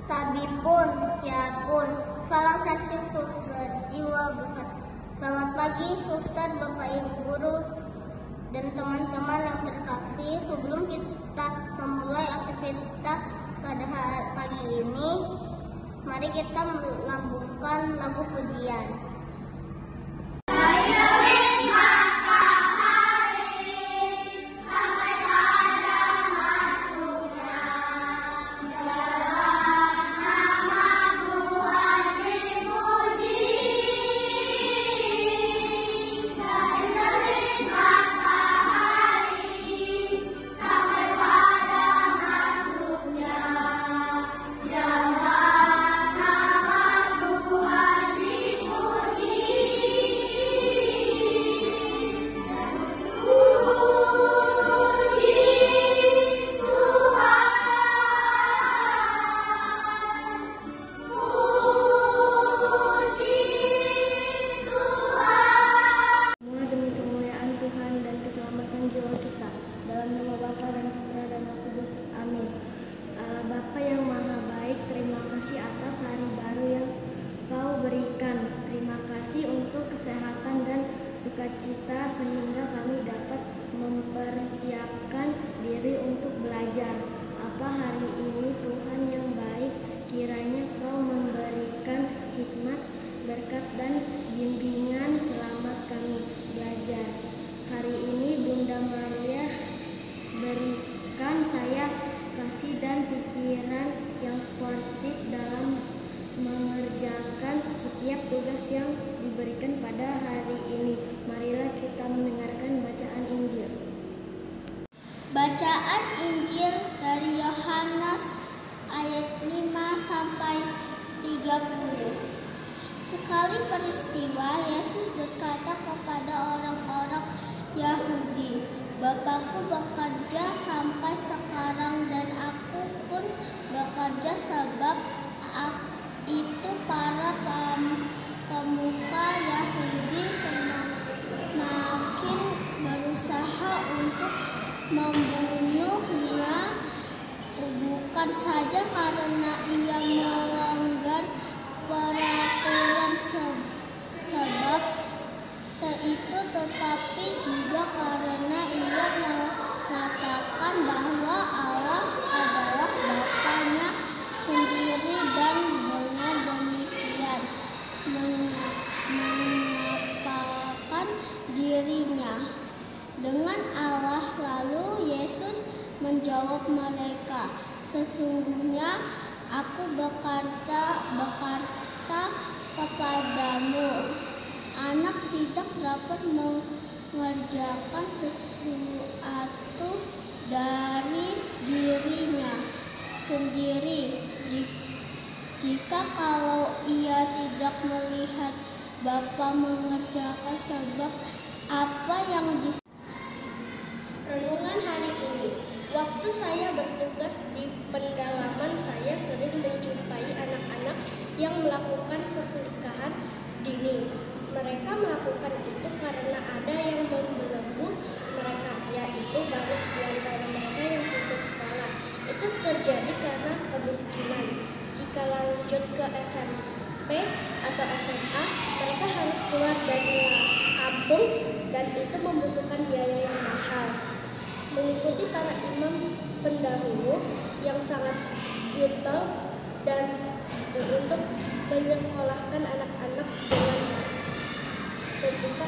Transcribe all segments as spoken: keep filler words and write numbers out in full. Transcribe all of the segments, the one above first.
Tapi pun, ya pun, salam Franciscus berjiwa besar. Selamat pagi, Suster, Bapak Ibu Guru, dan teman-teman yang terkasih. Sebelum kita memulai aktivitas pada hari pagi ini, mari kita melambungkan lagu pujian. Kesehatan dan sukacita sehingga kami dapat mempersiapkan diri untuk belajar. Apa hari ini Tuhan yang baik, kiranya Kau memberikan hikmat, berkat dan bimbingan selamat kami belajar. Hari ini Bunda Maria berikan saya kasih dan pikiran yang sportif dalam mengerjakan setiap tugas yang diberikan pada hari ini. Marilah kita mendengarkan bacaan Injil. Bacaan Injil dari Yohanes ayat lima sampai tiga puluh. Sekali peristiwa, Yesus berkata kepada orang-orang Yahudi, "Bapakku bekerja sampai sekarang dan aku pun bekerja sebab aku itu para pem, pemuka Yahudi semakin berusaha untuk membunuhnya, bukan saja karena ia melanggar peraturan se, sebab itu, tetapi juga karena ia mengatakan bahwa Allah adalah Bapanya sendiri dan dengan demikian menyapakan dirinya dengan Allah. Lalu Yesus menjawab mereka, "Sesungguhnya aku berkata, berkata kepadamu, anak tidak dapat mengerjakan sesuatu dari dirinya sendiri jika kalau ia tidak melihat Bapa mengerjakan, sebab apa yang dis Renungan hari ini. Waktu saya bertugas di pendalaman, saya sering menjumpai anak-anak yang melakukan pernikahan dini. Mereka melakukan itu karena ada yang membelenggu mereka, yaitu banyak di antara mereka yang putus sekolah. Itu terjadi karena kemiskinan. Jika lanjut ke S M P atau S M A, mereka harus keluar dari kampung dan itu membutuhkan biaya yang mahal. Mengikuti para imam pendahulu yang sangat getol dan untuk menyekolahkan anak-anak dengan membuka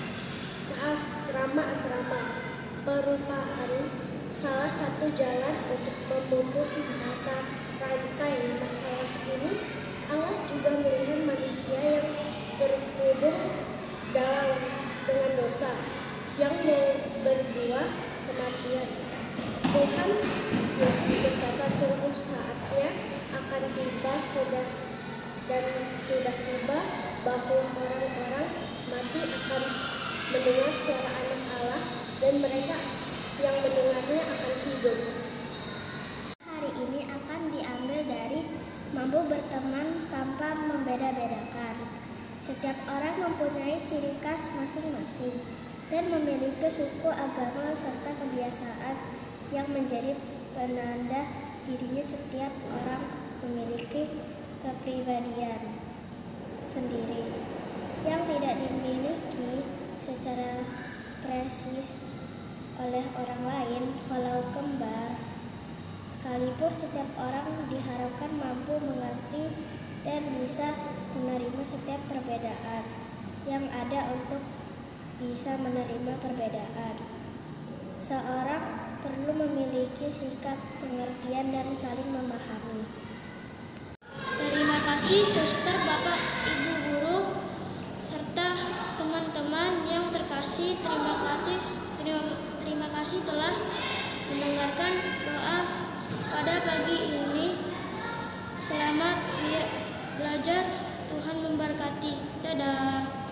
asrama-asrama merupakan salah satu jalan untuk memutus mata rantai masalah ini. Allah juga melihat manusia yang terkubur dalam dengan dosa yang mau berbuah kematian. Tuhan Yesus berkata, sungguh saatnya akan tiba sudah dan sudah tiba bahwa orang-orang mati akan mendengar suara anak Allah dan mereka yang mendengarnya akan hidup. Hari ini akan diambil dari mampu berteman tanpa membeda-bedakan. Setiap orang mempunyai ciri khas masing-masing dan memiliki suku, agama, serta kebiasaan yang menjadi penanda dirinya. Setiap orang memiliki kepribadian sendiri yang tidak dimiliki secara presis oleh orang lain. Walau kembar sekalipun, setiap orang diharapkan mampu mengerti dan bisa menerima setiap perbedaan yang ada. Untuk bisa menerima perbedaan, seorang perlu memiliki sikap pengertian dan saling memahami. Terima kasih suster, bapak, ibu guru, serta teman-teman yang terkasih. Terima kasih, terima, terima kasih telah mendengarkan doa pada pagi ini. Selamat belajar, Tuhan memberkati. Dadah.